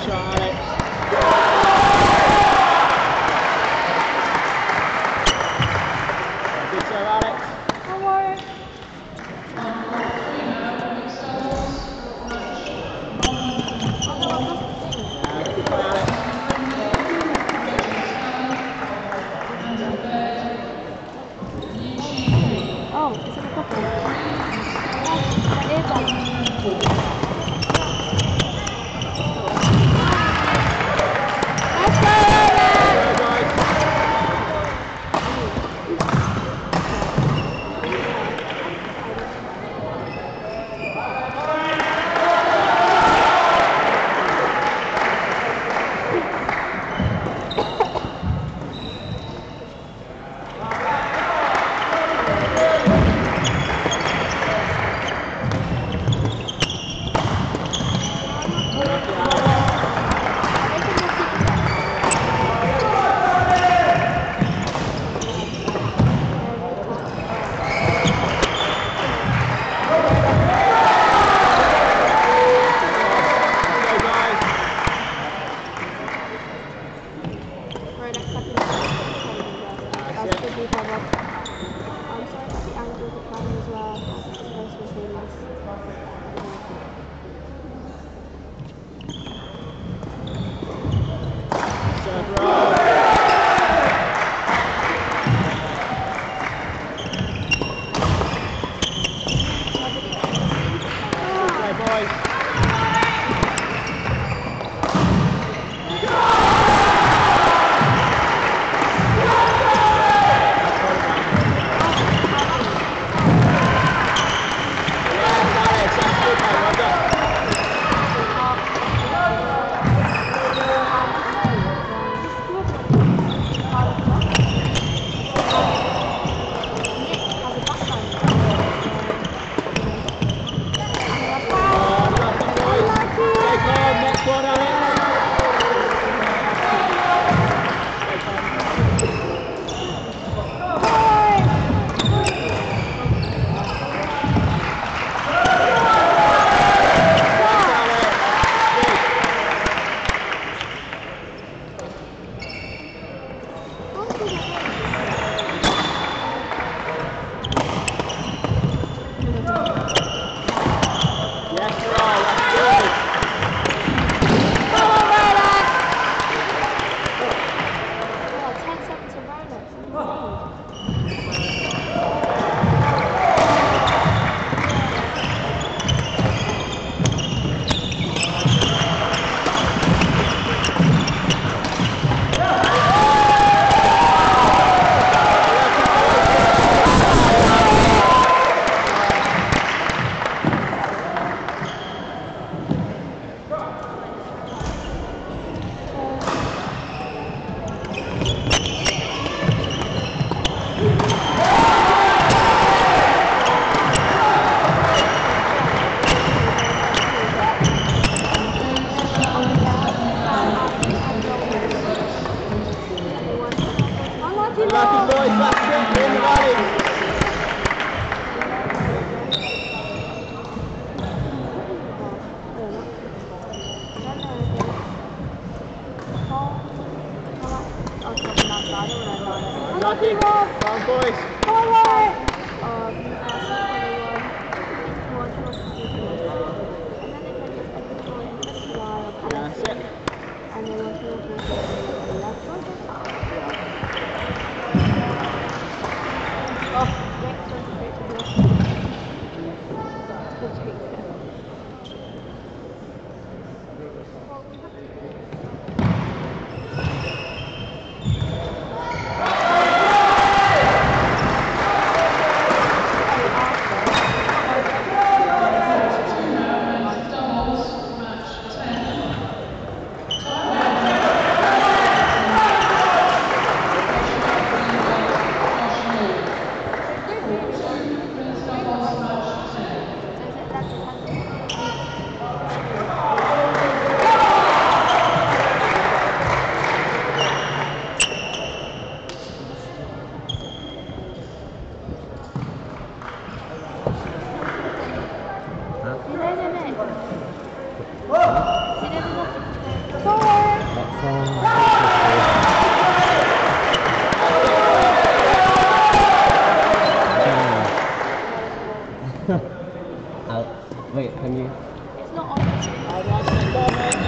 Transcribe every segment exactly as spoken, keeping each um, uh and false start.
shot, Alex. Good serve, Alex. Come on. Yeah, good one, Alex. Oh, it's in the cup. That is on. Let's go, Alex! Go, guys. Lucky boys, that's it, in the valley. Lucky, come on boys. Come on. Yeah, that's it. And then once you go left one. Oh, next one's straight to the left. Good street there. Forward. That's all. Out. Wait, can you? It's not on the screen. Oh, nice and go, mate.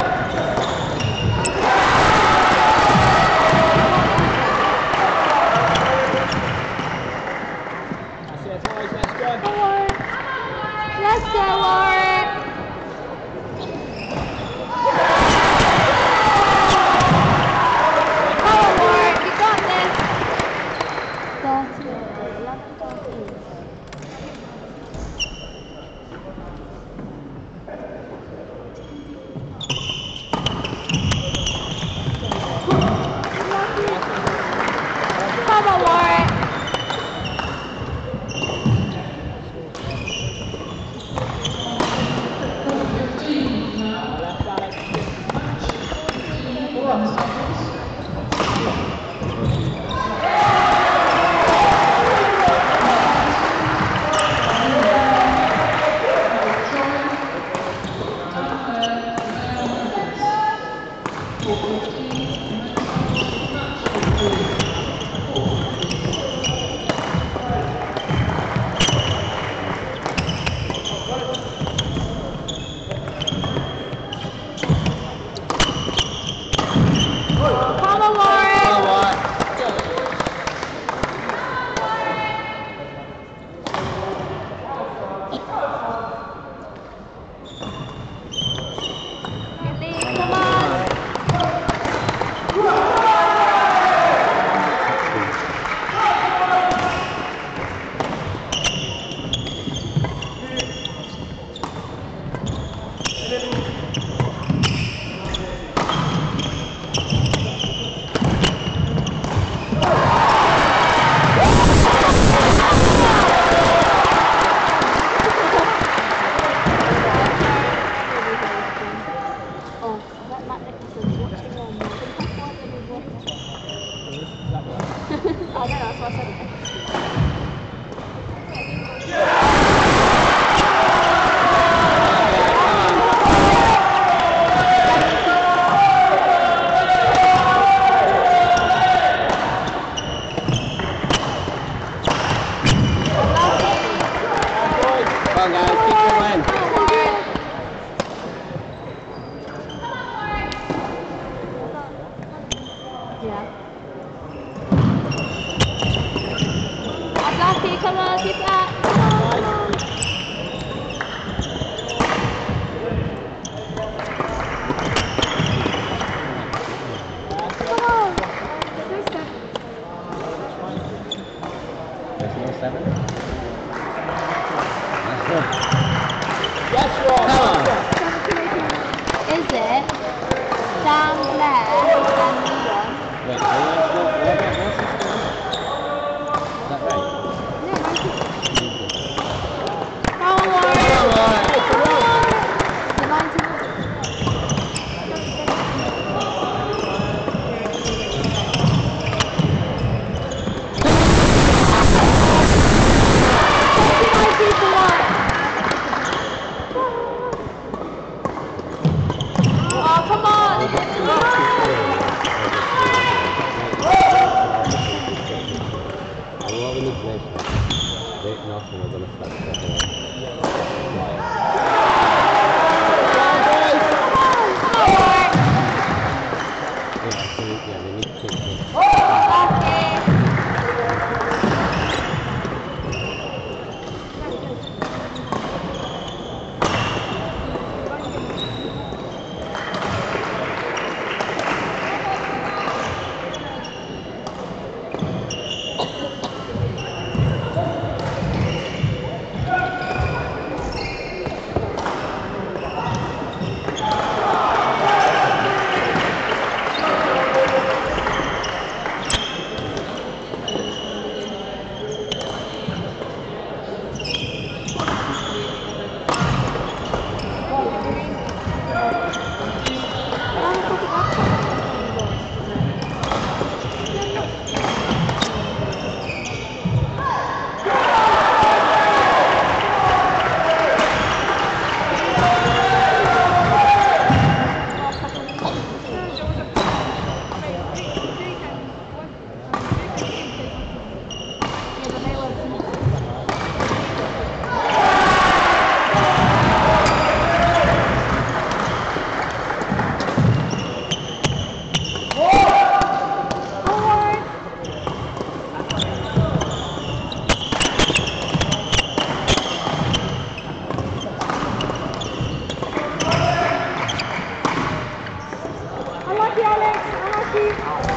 That's it, boys, let's go. Forward. Let's go, Warwick. Come on, Warwick. You got this. thirty, eleven, thirteen. Come on, Warwick. Left, Alex. Come on, Warwick. Come on. Ellie, come on. Oh, is that Matt Nicholson watching on the I don't know, that's what I said. Come on, guys, keep going. Yeah. I'm lucky, come on, keep that. Come on, come on. Come on. There's no seven. There's no seven? Yes, Rob. Come on. Is it down there and Leon? Wait, are you going to go? What about what's this one? Is that right? No, nineteen. Come on, Warwick. Come on. Hey, come on. The nineteen. Oh, come on! Well, what we need to make Wait, nothing, we're going to flex that away. Yeah, so, yeah, we need to take this. Unlucky, Alex. Unlucky.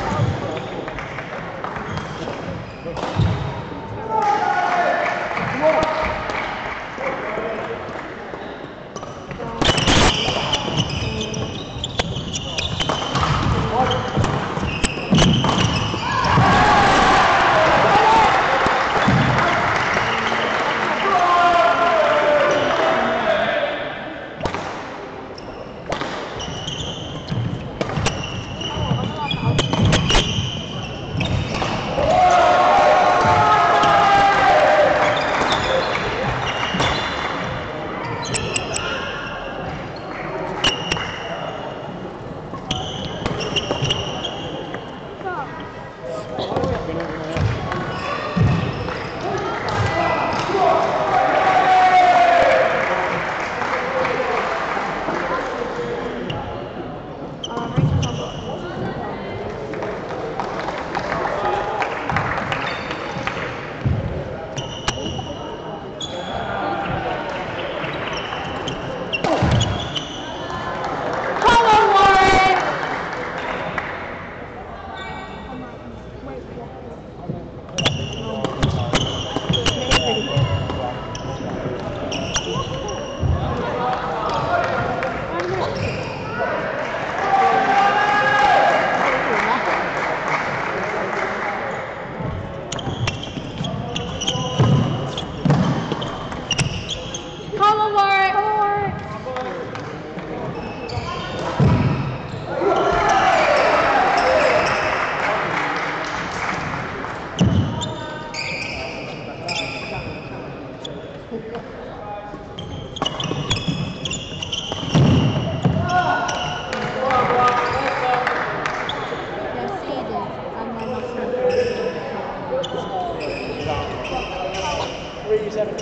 Three seven.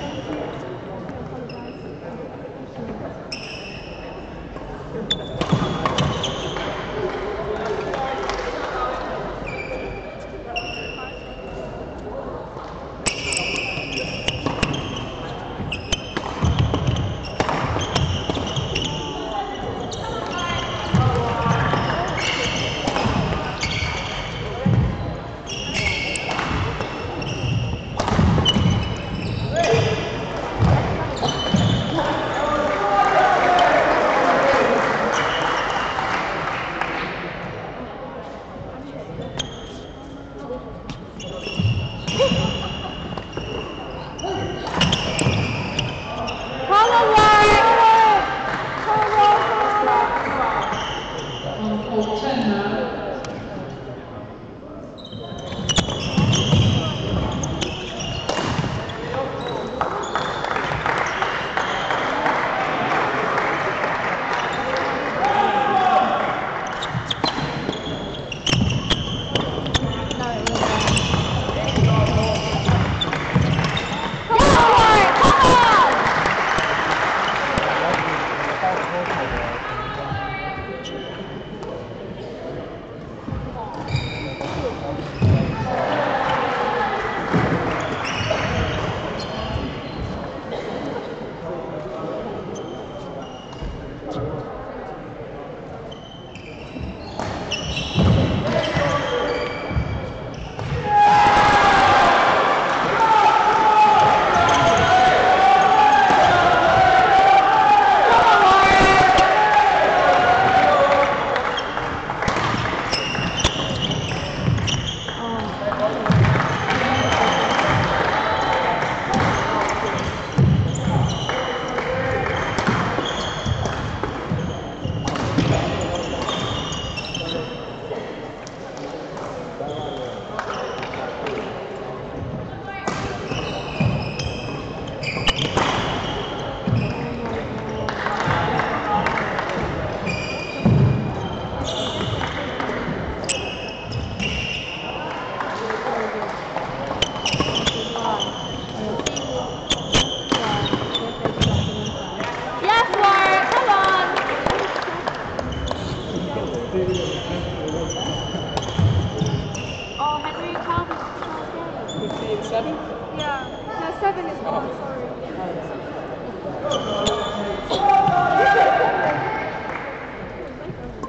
Seven? Yeah. No, seven is gone, sorry.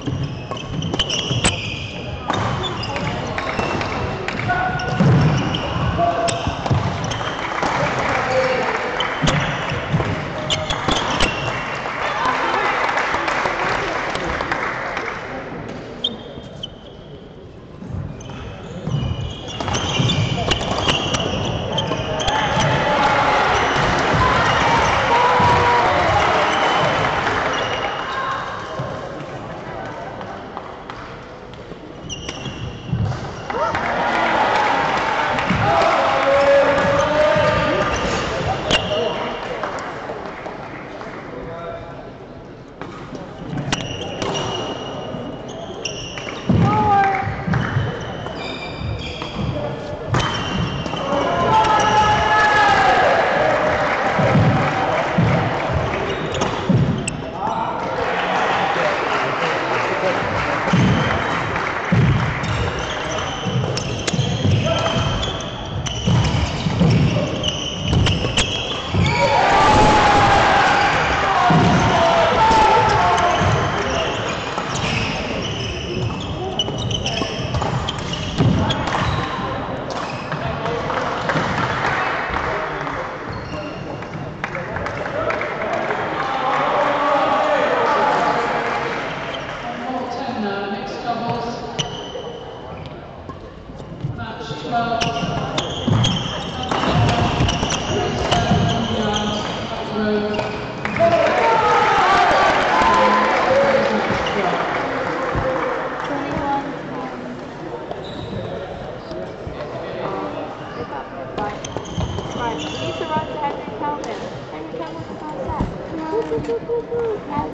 Right, we need to run to Henry Kelvin. Henry Kelvin, what's that?